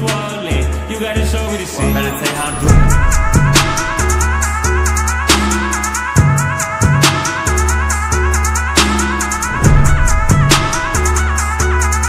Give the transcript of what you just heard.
swollen. You gotta show me the shit. Better take how I do it.